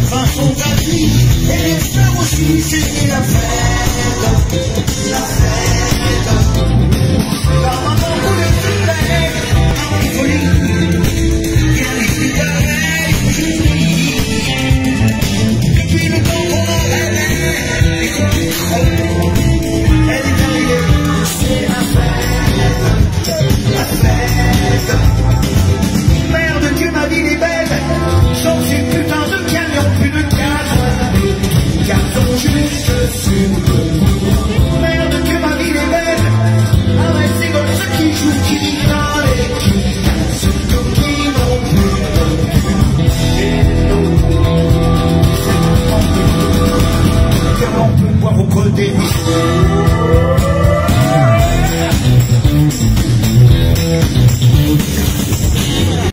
enfants sont gratuits, et les fleurs aussi, c'était la fête, la fête.